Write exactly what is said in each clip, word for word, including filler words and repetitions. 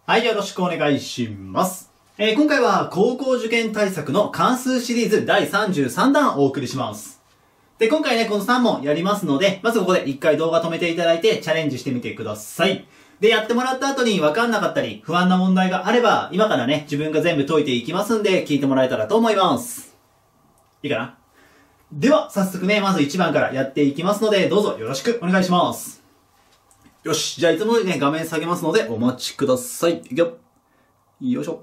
はい、よろしくお願いします。えー、今回は高校受験対策の関数シリーズだいさんじゅうさんだんをお送りします。で、今回ね、このさん問やりますので、まずここでいっかい動画止めていただいてチャレンジしてみてください。で、やってもらった後に分かんなかったり、不安な問題があれば、今からね、自分が全部解いていきますんで、聞いてもらえたらと思います。いいかな？では、早速ね、まずいちばんからやっていきますので、どうぞよろしくお願いします。よし、じゃあいつも通りね、画面下げますので、お待ちください。いくよ。よいしょ。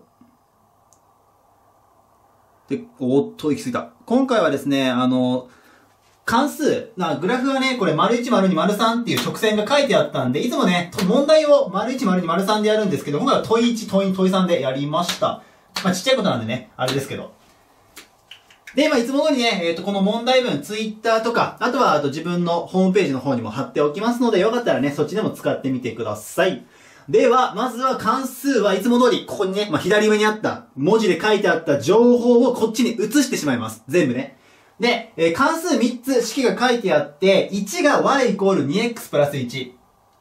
で、おーっと、行き過ぎた。今回はですね、あの、関数、な、グラフはね、これ、丸いち、丸に、丸さんっていう直線が書いてあったんで、いつもね、問題を丸いち、丸に、丸さんでやるんですけど、今回は問いいち、問いに、問いさんでやりました。まあ、ちっちゃいことなんでね、あれですけど。で、まあ、いつも通りね、えっと、この問題文、ツイッターとか、あとは、あと自分のホームページの方にも貼っておきますので、よかったらね、そっちでも使ってみてください。では、まずは関数はいつも通り、ここにね、まあ、左上にあった、文字で書いてあった情報をこっちに移してしまいます。全部ね。で、えー、関数みっつ式が書いてあって、いちが y イコール にエックス プラスいち。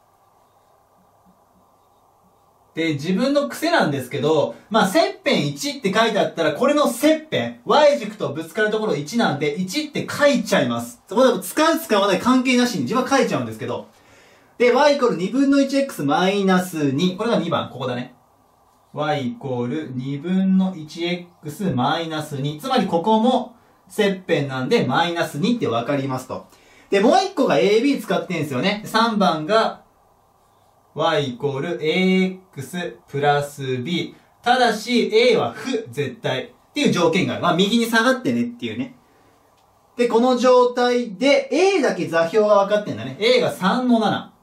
で、自分の癖なんですけど、まあ、切片いちって書いてあったら、これの切片、y 軸とぶつかるところいちなんで、いちって書いちゃいます。そこでも使う使わない関係なしに自分は書いちゃうんですけど、で、y イコールにぶんの いちエックス マイナスに。これがにばん、ここだね。y イコールにぶんの いちエックス マイナスに。つまりここも切片なんでマイナスにってわかりますと。で、もういっこが エービー 使ってんですよね。さんばんが y イコール エーエックス プラス b。ただし a は負、絶対。っていう条件がある。まあ右に下がってねっていうね。で、この状態で a だけ座標が分かってんだね。a がさんのなな。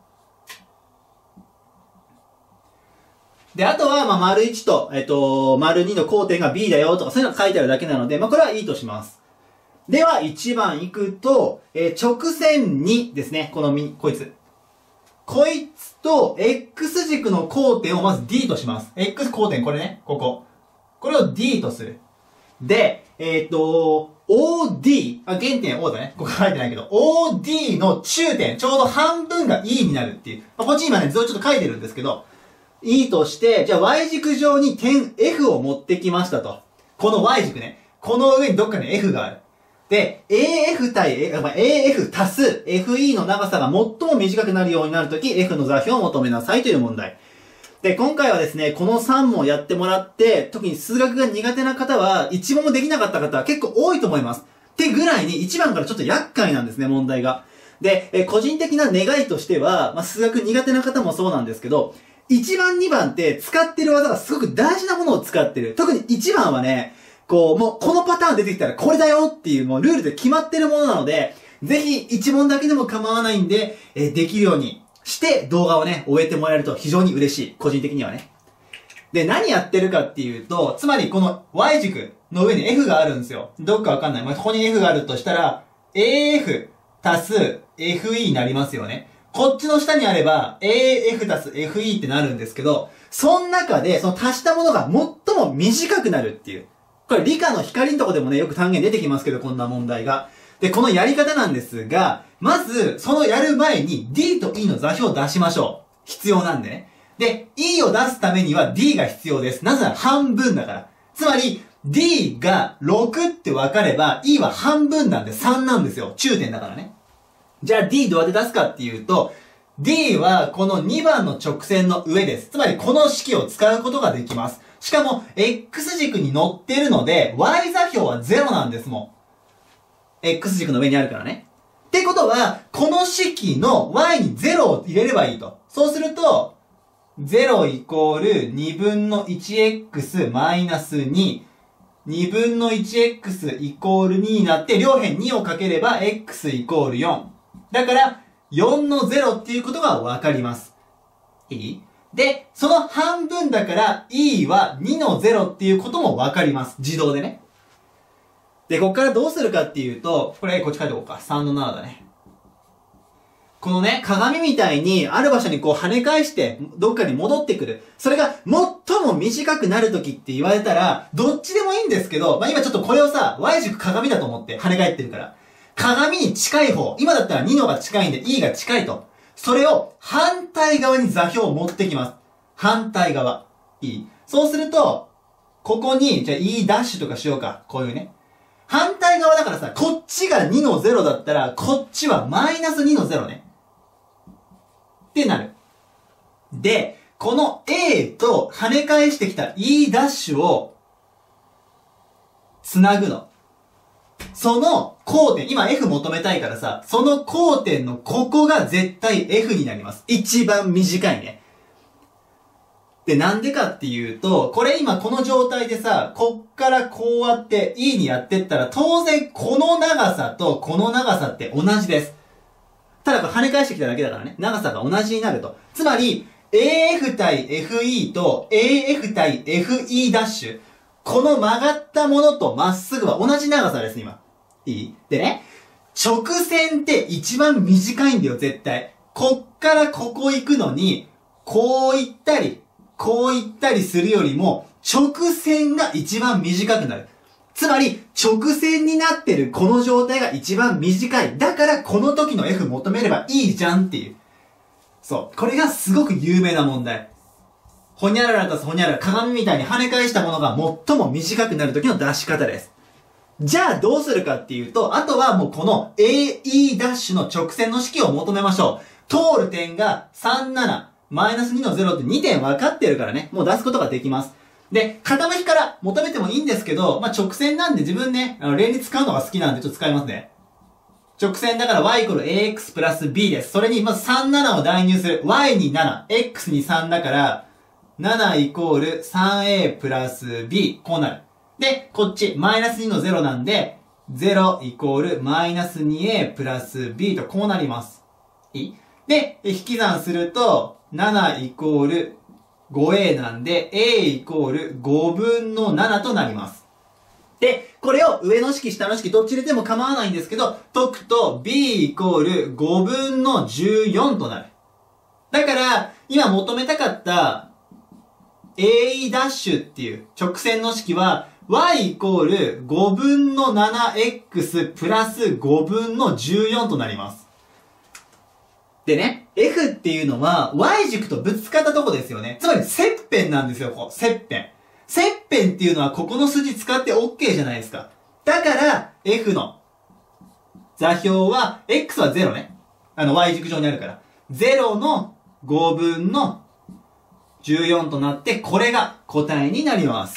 で、あとは、まあ、丸いちと、えっと、丸にの交点が b だよとか、そういうのが書いてあるだけなので、まあ、これはいいとします。では、いちばんいくと、えー、直線にですね、このみ、こいつ。こいつと、x 軸の交点をまず d とします。x 交点、これね、ここ。これを d とする。で、えっと、オーディー、あ、原点 O だね。ここ書いてないけど、オーディー の中点、ちょうど半分が E になるっていう。まあ、こっち今ね、図をちょっと書いてるんですけど、E として、じゃあ Y 軸上に点 F を持ってきましたと。この Y 軸ね。この上にどっかに F がある。で、エーエフ 対、まあ、エーエフ 足す エフイー の長さが最も短くなるようになるとき、F の座標を求めなさいという問題。で、今回はですね、このさん問やってもらって、特に数学が苦手な方は、いち問もできなかった方は結構多いと思います。ってぐらいにいちばんからちょっと厄介なんですね、問題が。で、え個人的な願いとしては、まあ、数学苦手な方もそうなんですけど、いちばんにばんって使ってる技がすごく大事なものを使ってる。特にいちばんはね、こう、もうこのパターン出てきたらこれだよっていうもうルールで決まってるものなので、ぜひいち問だけでも構わないんで、えー、できるようにして動画をね、終えてもらえると非常に嬉しい。個人的にはね。で、何やってるかっていうと、つまりこの Y 軸の上に F があるんですよ。どっかわかんない。まあ、ここに F があるとしたら、エーエフ 足す エフイー になりますよね。こっちの下にあれば、エーエフ 足す エフイー ってなるんですけど、その中で、その足したものが最も短くなるっていう。これ理科の光のとこでもね、よく単元出てきますけど、こんな問題が。で、このやり方なんですが、まず、そのやる前に D と E の座標を出しましょう。必要なんでね。で、E を出すためには D が必要です。なぜなら半分だから。つまり、D がろくって分かれば、E は半分なんでさんなんですよ。中点だからね。じゃあ D どうやって出すかっていうと、D はこのにばんの直線の上です。つまりこの式を使うことができます。しかも、X 軸に乗ってるので、Y 座標はゼロなんですもん。X 軸の上にあるからね。ってことは、この式の Y にゼロを入れればいいと。そうすると、ゼロイコールにぶんの いちエックス マイナスに。にぶんの いちエックス イコールにになって、両辺にをかければ X イコールよん。だから、よんのゼロっていうことがわかります。いい？で、その半分だから E はにのゼロっていうこともわかります。自動でね。で、こっからどうするかっていうと、これこっち書いておこうか。さんのななだね。このね、鏡みたいにある場所にこう跳ね返して、どっかに戻ってくる。それが最も短くなるときって言われたら、どっちでもいいんですけど、まあ、今ちょっとこれをさ、Y 軸鏡だと思って跳ね返ってるから。鏡に近い方。今だったらにのが近いんで E が近いと。それを反対側に座標を持ってきます。反対側。 いい？そうすると、ここに、じゃあ E ダッシュとかしようか。こういうね。反対側だからさ、こっちがにのゼロだったら、こっちはマイナスにのゼロね。ってなる。で、この A と跳ね返してきた E ダッシュを、つなぐの。その交点、今 F 求めたいからさ、その交点のここが絶対 F になります。一番短いね。で、なんでかっていうと、これ今この状態でさ、こっからこうやって E にやってったら、当然この長さとこの長さって同じです。ただこれ跳ね返してきただけだからね、長さが同じになると。つまり、エーエフ 対 エフイー と エーエフ 対 エフイー ダッシュ。この曲がったものとまっすぐは同じ長さです、今。いい？でね、直線って一番短いんだよ、絶対。こっからここ行くのに、こう行ったり、こう行ったりするよりも、直線が一番短くなる。つまり、直線になってるこの状態が一番短い。だからこの時の F 求めればいいじゃんっていう。そう。これがすごく有名な問題。ほにゃららとほにゃらら、鏡みたいに跳ね返したものが最も短くなる時の出し方です。じゃあどうするかっていうと、あとはもうこの エーイー ダッシュの直線の式を求めましょう。通る点がさんじゅうなな、マイナスにのゼロってにてん分かってるからね、もう出すことができます。で、傾きから求めてもいいんですけど、まあ、直線なんで自分ね、あの、例に使うのが好きなんでちょっと使いますね。直線だから y イコール ax プラス b です。それにまずさんじゅうななを代入する。y になな、x にさんだから、ななイコール さんエー プラス b。こうなる。で、こっち、マイナスにのゼロなんで、ゼロイコールマイナス にエー プラス b とこうなります。いい？で、引き算すると、ななイコール ごエー なんで、a イコールごぶんのななとなります。で、これを上の式、下の式、どっち入れても構わないんですけど、解くと b イコールごぶんのじゅうよんとなる。だから、今求めたかった エーイー ダッシュっていう直線の式は、y イコールごぶんの ななエックス プラスごぶんのじゅうよんとなります。でね、F っていうのは Y 軸とぶつかったとこですよね。つまり切片なんですよ、ここ。切片。切片っていうのはここの数字使って OK じゃないですか。だから F の座標は X はゼロね。あの Y 軸上にあるから。ゼロのごぶんのじゅうよんとなって、これが答えになります。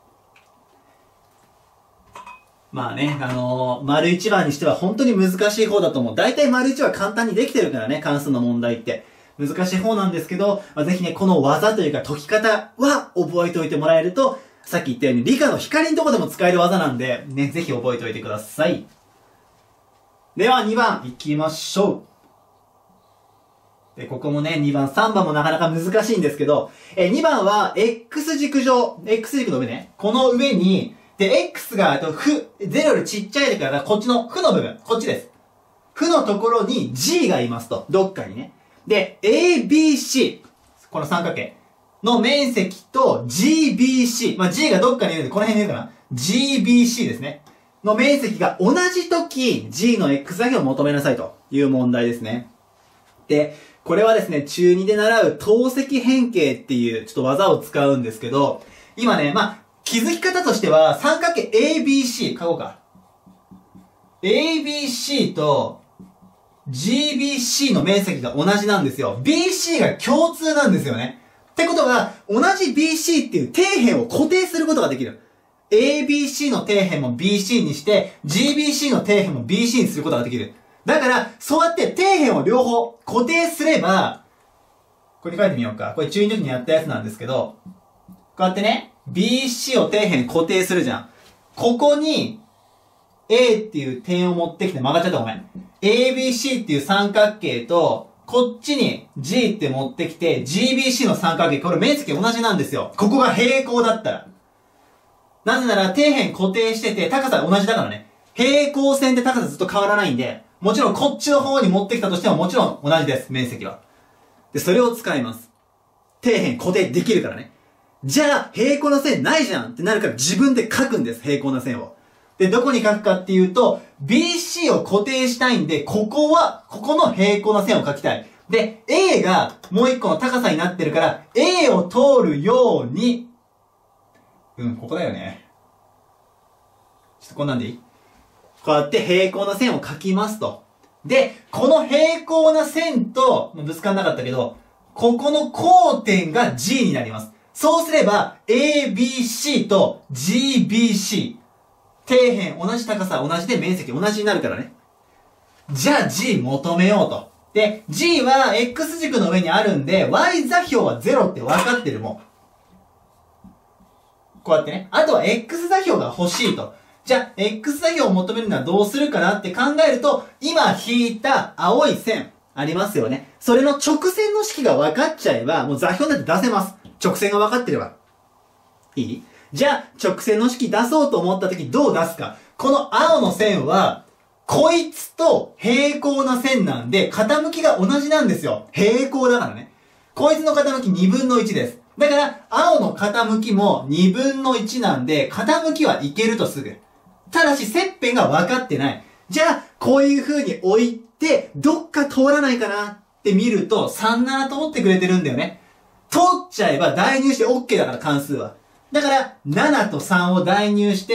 まあね、あのー、丸一番にしては本当に難しい方だと思う。大体丸一は簡単にできてるからね、関数の問題って。難しい方なんですけど、まあ、ぜひね、この技というか解き方は覚えておいてもらえると、さっき言ったように理科の光のとこでも使える技なんで、ね、ぜひ覚えておいてください。ではにばん行きましょう。で、ここもね、にばん、さんばんもなかなか難しいんですけど、え、にばんは X 軸上、X 軸の上ね、この上に、で、X が、あと、負、ゼロよりちっちゃいから、こっちの負の部分、こっちです。負のところに G がいますと。どっかにね。で、エービーシー、この三角形の面積と ジービーシー、まあ、G がどっかにいるんで、この辺にいるかな。ジービーシー ですね。の面積が同じ時、G の X だけを求めなさいという問題ですね。で、これはですね、中にで習う等積変形っていうちょっと技を使うんですけど、今ね、まあ、気づき方としては、三角形 エービーシー、書こうか。エービーシー と ジービーシー の面積が同じなんですよ。ビーシー が共通なんですよね。ってことは、同じ ビーシー っていう底辺を固定することができる。エービーシー の底辺も ビーシー にして、ジービーシー の底辺も ビーシー にすることができる。だから、そうやって底辺を両方固定すれば、これに書いてみようか。これ中にの時にやったやつなんですけど、こうやってね、ビーシー を底辺固定するじゃん。ここに A っていう点を持ってきて、曲がっちゃったごめん。エービーシー っていう三角形と、こっちに G って持ってきて、ジービーシー の三角形、これ面積同じなんですよ。ここが平行だったら。なぜなら底辺固定してて、高さ同じだからね。平行線で高さずっと変わらないんで、もちろんこっちの方に持ってきたとしてももちろん同じです、面積は。で、それを使います。底辺固定できるからね。じゃあ、平行な線ないじゃんってなるから自分で書くんです、平行な線を。で、どこに書くかっていうと、ビーシー を固定したいんで、ここは、ここの平行な線を書きたい。 で、A がもう一個の高さになってるから、A を通るように、うん、ここだよね。ちょっとこんなんでいい？こうやって平行な線を描きますと。で、この平行な線と、ぶつかんなかったけど、ここの交点が G になります。そうすれば、エービーシー と ジービーシー。底辺同じ高さ、同じで面積同じになるからね。じゃあ G 求めようと。で、G は X 軸の上にあるんで、Y 座標はゼロって分かってるもん。こうやってね。あとは X 座標が欲しいと。じゃあ、X 座標を求めるのはどうするかなって考えると、今引いた青い線ありますよね。それの直線の式が分かっちゃえば、もう座標なんて出せます。直線が分かってれば。いい？じゃあ、直線の式出そうと思った時どう出すか。この青の線は、こいつと平行な線なんで、傾きが同じなんですよ。平行だからね。こいつの傾きにぶんのいちです。だから、青の傾きもにぶんのいちなんで、傾きはいけるとすぐ。ただし、切片が分かってない。じゃあ、こういう風に置いて、どっか通らないかなって見ると、さん、なな通ってくれてるんだよね。通っちゃえば代入して OK だから関数は。だから、ななとさんを代入して、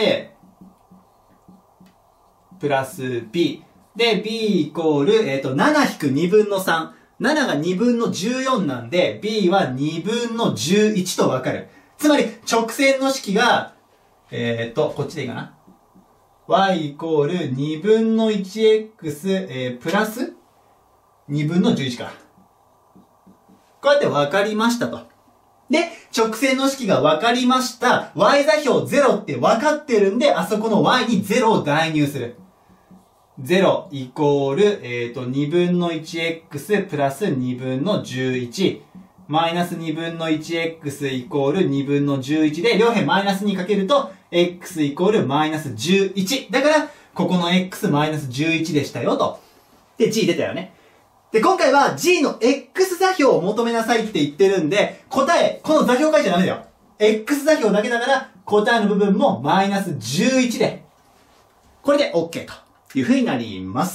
プラス B。で、B イコール、えっと、なな引くにぶんのさん。なながにぶんのじゅうよんなんで、B はにぶんのじゅういちとわかる。つまり、直線の式が、えっと、こっちでいいかな。y イコールにぶんの いちエックス、えー、プラスにぶんのじゅういちか。こうやって分かりましたと。で、直線の式が分かりました。y 座標ゼロって分かってるんで、あそこの y にゼロを代入する。ゼロイコール、えっと、にぶんの いちエックス プラスにぶんのじゅういち。マイナスにぶんの いちエックス イコールにぶんのじゅういちで、両辺マイナスにかけると、x イコールマイナスじゅういち。だから、ここの x マイナスじゅういちでしたよと。で、g 出たよね。で、今回は g の x 座標を求めなさいって言ってるんで、答え、この座標書いちゃダメだよ。x 座標だけだから、答えの部分もマイナスじゅういちで、これで OK という風になります。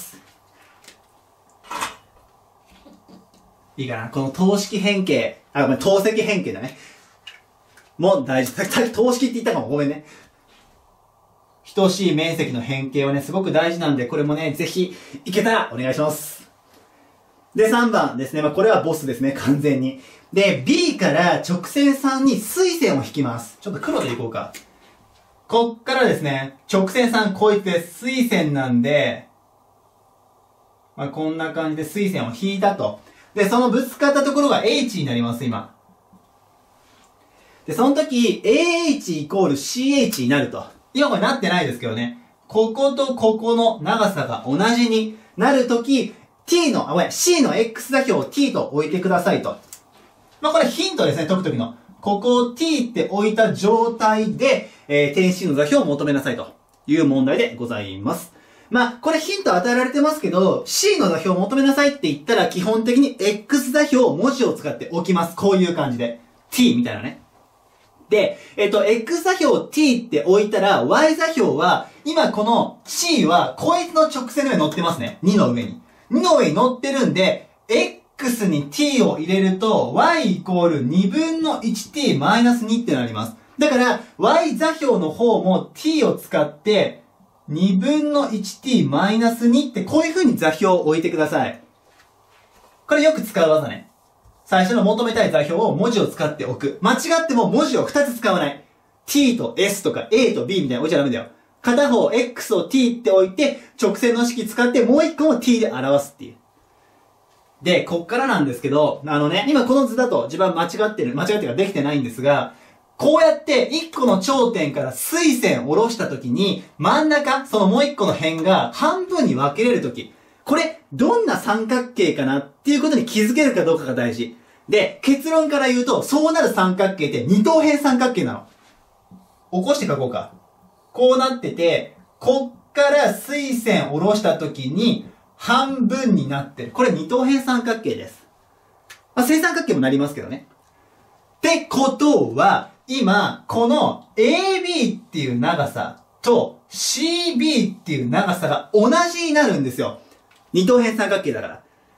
いいかな、この等式変形、あ、ごめん、等積変形だね。もう大事。さっき等式って言ったかも。ごめんね。等しい面積の変形はね、すごく大事なんで、これもね、ぜひ、いけたらお願いします。で、さんばんですね。まあ、これはボスですね、完全に。で、B から直線さんに垂線を引きます。ちょっと黒でいこうか。こっからですね、直線さんこいつで垂線なんで、まあ、こんな感じで垂線を引いたと。で、そのぶつかったところが H になります、今。で、その時、エーエイチ イコール シーエイチ になると。今これなってないですけどね。こことここの長さが同じになるとき、t の、あ、ごめん、c の x 座標を t と置いてくださいと。まあ、これヒントですね、解くときの。ここを t って置いた状態で、えー、点 C の座標を求めなさいという問題でございます。まあ、これヒント与えられてますけど、C の座標を求めなさいって言ったら基本的に X 座標を文字を使って置きます。こういう感じで。t みたいなね。で、えっと、X 座標を t って置いたら、Y 座標は、今この C は、こいつの直線の上に乗ってますね。にの上に。にの上に乗ってるんで、X に t を入れると、Y イコールにぶんのいちティー マイナスにってなります。だから、Y 座標の方も t を使って、にぶんのいちティー マイナスにってこういう風に座標を置いてください。これよく使う技ね。最初の求めたい座標を文字を使っておく。間違っても文字をふたつ使わない。t と s とか a と b みたいな置いちゃダメだよ。片方 x を t って置いて直線の式使ってもう一個も t で表すっていう。で、こっからなんですけど、あのね、今この図だと自分は間違ってる、間違ってるかできてないんですが、こうやって一個の頂点から垂線を下ろしたときに、真ん中、そのもう一個の辺が半分に分けれるとき、これ、どんな三角形かなっていうことに気づけるかどうかが大事。で、結論から言うと、そうなる三角形って二等辺三角形なの。起こして書こうか。こうなってて、こっから垂線を下ろしたときに、半分になってる。これ二等辺三角形です。まあ、正三角形もなりますけどね。ってことは、今、この エービー っていう長さと シービー っていう長さが同じになるんですよ。二等辺三角形だから。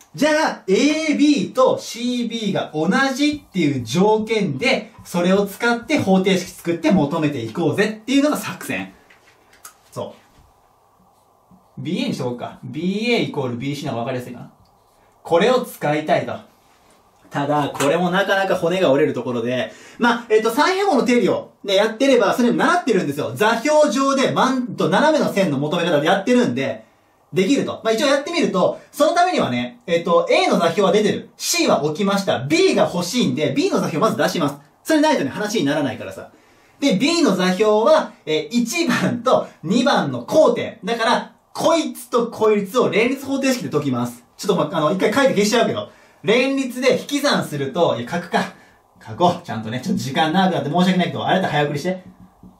じゃあ、エービー と シービー が同じっていう条件で、それを使って方程式作って求めていこうぜっていうのが作戦。そう。ビーエー にしとこうか。ビーエー イコール ビーシー の方が分かりやすいかな。これを使いたいと。ただ、これもなかなか骨が折れるところで、まあ、えっと、三平方の定理をね、やってれば、それ習ってるんですよ。座標上で、まんと斜めの線の求め方でやってるんで、できると。まあ、一応やってみると、そのためにはね、えっと、A の座標は出てる。C は置きました。B が欲しいんで、B の座標まず出します。それないとね、話にならないからさ。で、B の座標は、えー、いちばんとにばんの交点。だから、こいつとこいつを連立方程式で解きます。ちょっとま、あの、一回書いて消しちゃうけど。連立で引き算すると、いや、書くか。書こう。ちゃんとね、ちょっと時間長くなって申し訳ないけど、あれだったら早送りして。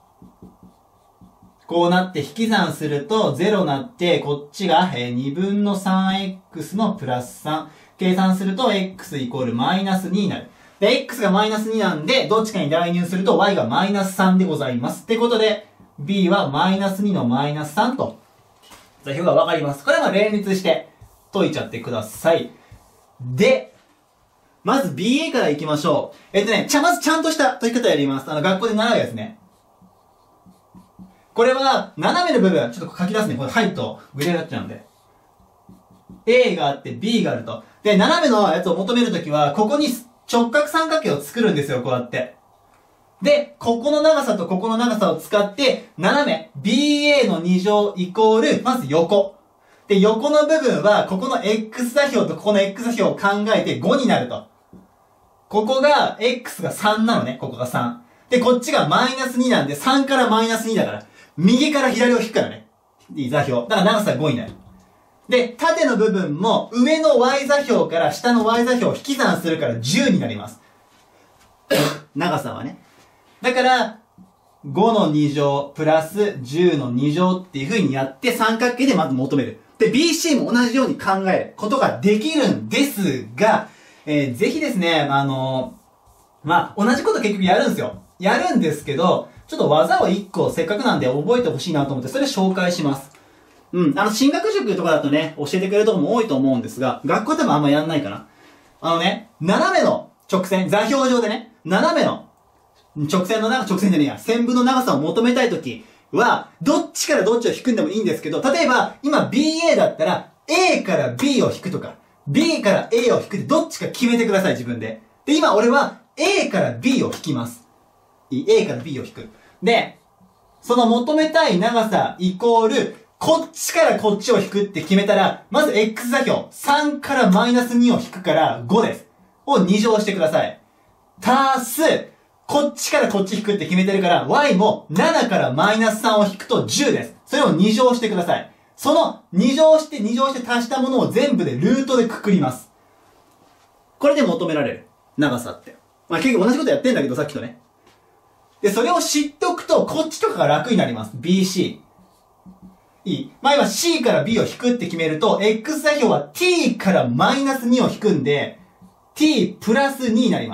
こうなって引き算するとゼロなって、こっちがにぶんの さんエックス のプラスさん。計算すると x イコールマイナスにになる。で、x がマイナスになんで、どっちかに代入すると y がマイナスさんでございます。ってことで、b はマイナスにのマイナスさんと、座標がわかります。これはまあ連立して解いちゃってください。で、まず ビーエー から行きましょう。えっとね、ちゃ、まずちゃんとした解き方やります。あの、学校で習うやつね。これは、斜めの部分、ちょっと書き出すね。これ入ると、グレーになっちゃうんで。A があって B があると。で、斜めのやつを求めるときは、ここに直角三角形を作るんですよ、こうやって。で、ここの長さとここの長さを使って、斜め、ビーエー のに乗イコール、まず横。で、横の部分は、ここの X 座標とここの X 座標を考えてごになると。ここが、X がさんなのね、ここがさん。で、こっちがマイナスになんで、さんからマイナスにだから。右から左を引くからね。いい座標。だから長さがごになる。で、縦の部分も上の Y 座標から下の Y 座標を引き算するからじゅうになります。長さはね。だから、ごのに乗プラスじゅうのに乗っていう風にやって三角形でまず求める。で、ビーシー も同じように考えることができるんですが、えー、ぜひですね、あのー、まあ、同じこと結局やるんですよ。やるんですけど、ちょっと技をいっこせっかくなんで覚えてほしいなと思って、それ紹介します。うん。あの、進学塾とかだとね、教えてくれるとこも多いと思うんですが、学校でもあんまやんないかな。あのね、斜めの直線、座標上でね、斜めの直線の長、直線じゃねえや、線分の長さを求めたいときは、どっちからどっちを引くんでもいいんですけど、例えば、今 ビーエー だったら、A から B を引くとか、B から A を引くってどっちか決めてください、自分で。で、今俺は A から B を引きます。A から B を引く。で、その求めたい長さイコール、こっちからこっちを引くって決めたら、まず X 座標、さんからマイナスにを引くからごです。をに乗してください。足す、こっちからこっち引くって決めてるから、Y もななからマイナスさんを引くとじゅうです。それをに乗してください。そのに乗してに乗して足したものを全部でルートでくくります。これで求められる。長さって。まあ結局同じことやってんだけど、さっきとね。で、それを知っておくと、こっちとかが楽になります。ビーシー。いい。まあ今 C から B を引くって決めると、X 座標は T からマイナスにを引くんで、T プラスにになります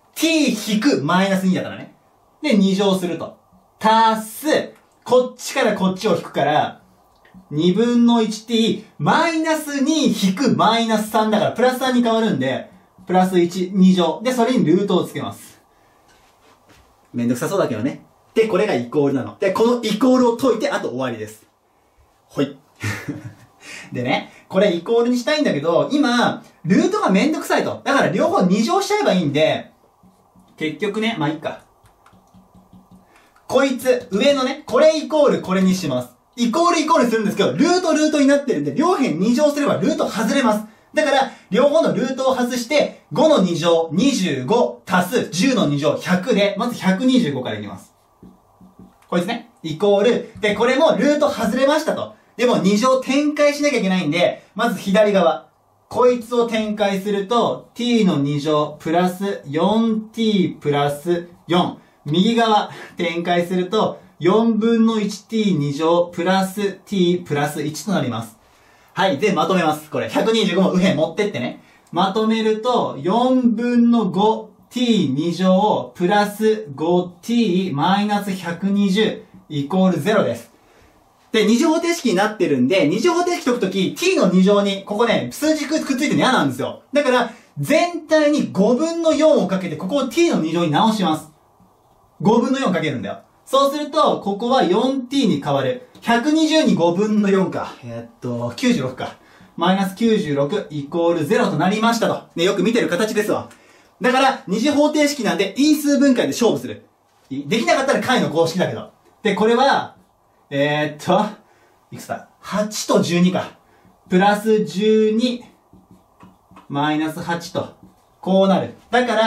。T 引くマイナスにだからね。で、に乗すると。足す、こっちからこっちを引くから、にぶんの いちティー、マイナスに引くマイナスさんだから、プラスさんに変わるんで、プラスいち、に乗。で、それにルートをつけます。めんどくさそうだけどね。で、これがイコールなの。で、このイコールを解いて、あと終わりです。ほい。でね、これイコールにしたいんだけど、今、ルートがめんどくさいと。だから両方に乗しちゃえばいいんで、結局ね、まあいいか。こいつ、上のね、これイコールこれにします。イコールイコールするんですけど、ルートルートになってるんで、両辺に乗すればルート外れます。だから、両方のルートを外して、ごのに乗、にじゅうご、足すじゅうのに乗、ひゃくで、まずひゃくにじゅうごからいきます。こいつね、イコール、で、これもルート外れましたと。でもに乗展開しなきゃいけないんで、まず左側。こいつを展開すると、t のに乗プラス よんティー プラスよん。右側展開すると、よんぶんの いちティーに 乗プラス t プラスいちとなります。はい。で、まとめます。これ、ひゃくにじゅうごも右辺持ってってね。まとめると、よんぶんの ごティーに 乗プラス ごティー マイナスひゃくにじゅうイコールゼロです。 で、二次方程式になってるんで、二次方程式解くとき、t のに乗に、ここね、数字くっついてるの嫌なんですよ。だから、全体にごぶんのよんをかけて、ここを t のに乗に直します。ごぶんのよんかけるんだよ。そうすると、ここは よんティー に変わる。ひゃくにじゅうにごぶんのよんか。えー、っと、きゅうじゅうろくか。マイナスきゅうじゅうろくイコールゼロとなりましたと。ね、よく見てる形ですわ。だから、二次方程式なんで因数分解で勝負する。できなかったら解の公式だけど。で、これは、えー、っと、いくつだ ?はち とじゅうにか。プラスじゅうに、マイナスはちと、こうなる。だから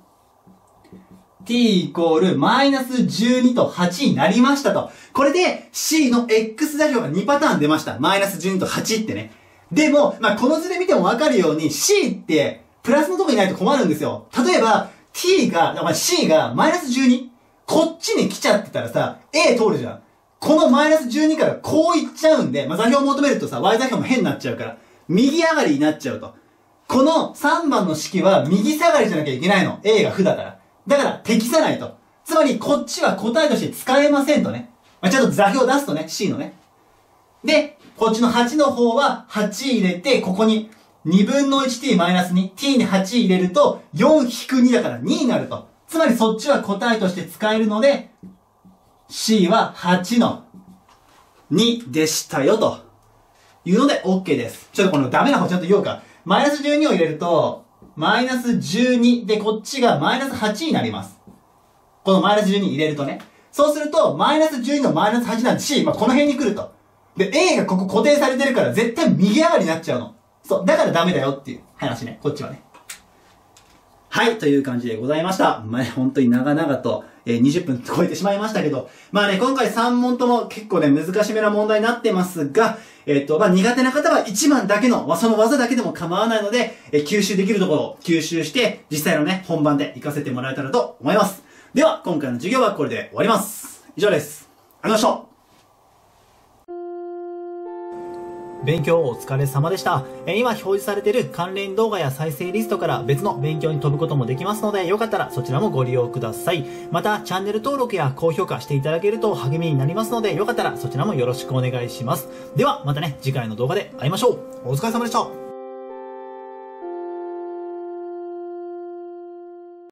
、t イコールマイナスじゅうにとはちになりましたと。これで C の X 座標がにパターン出ました。マイナスじゅうにとはちってね。でも、まあ、この図で見てもわかるように C ってプラスのとこにないと困るんですよ。例えば t が、まあ、C がマイナスじゅうに、こっちに来ちゃってたらさ、A 通るじゃん。このマイナスじゅうにからこういっちゃうんで、まあ、座標を求めるとさ、Y 座標も変になっちゃうから、右上がりになっちゃうと。このさんばんの式は右下がりじゃなきゃいけないの。A が負だから。だから適さないと。つまりこっちは答えとして使えませんとね。まあ、ちゃんと座標出すとね、C のね。で、こっちのはちの方ははち入れて、ここににぶんのいちティー マイナスに、t にはち入れるとよん引くにだからにになると。つまりそっちは答えとして使えるので、C ははちのにでしたよというので OK です。ちょっとこのダメな方ちゃんと言おうか。マイナスじゅうにを入れると、マイナスじゅうにでこっちがマイナスはちになります。このマイナスじゅうに入れるとね。そうすると、マイナスじゅうにのマイナスはちなんで C、まあ、この辺に来ると。で、A がここ固定されてるから絶対右上がりになっちゃうの。そう。だからダメだよっていう話ね。こっちはね。はい、という感じでございました。まあ、ね、本当に長々と、えー、にじゅっぷん超えてしまいましたけど、まあね、今回さん問とも結構ね、難しめな問題になってますが、えっと、まあ、苦手な方はいちばんだけの、まあ、その技だけでも構わないので、えー、吸収できるところを吸収して、実際のね、本番で活かせてもらえたらと思います。では、今回の授業はこれで終わります。以上です。ありがとうございました。勉強お疲れ様でした。えー、今表示されている関連動画や再生リストから別の勉強に飛ぶこともできますので、よかったらそちらもご利用ください。また、チャンネル登録や高評価していただけると励みになりますので、よかったらそちらもよろしくお願いします。では、またね、次回の動画で会いましょう。お疲れ様でした。